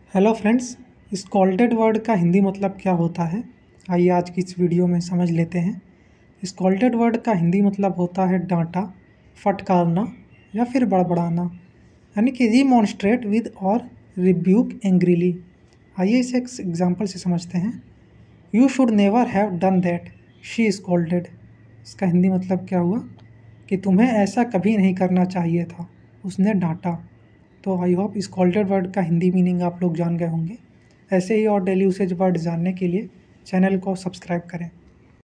Hello friends, scolded word का हिंदी मतलब क्या होता है? आइए आज की इस वीडियो में समझ लेते हैं। स्कॉल्डेड वर्ड का हिंदी मतलब होता है डांटा, फटकारना या फिर बड़बड़ाना, यानी कि रिमॉन्स्ट्रेट विद और रिब्यूक एंग्रीली। आइए इसे एक एग्जाम्पल से समझते हैं। You should never have done that, she scolded. इसका हिंदी मतलब क्या हुआ कि तुम्हें ऐसा कभी नहीं करना चाहिए था, उसने डांटा। तो आई होप स्कॉल्डेड वर्ड का हिंदी मीनिंग आप लोग जान गए होंगे। ऐसे ही और डेली यूसेज वर्ड जानने के लिए चैनल को सब्सक्राइब करें।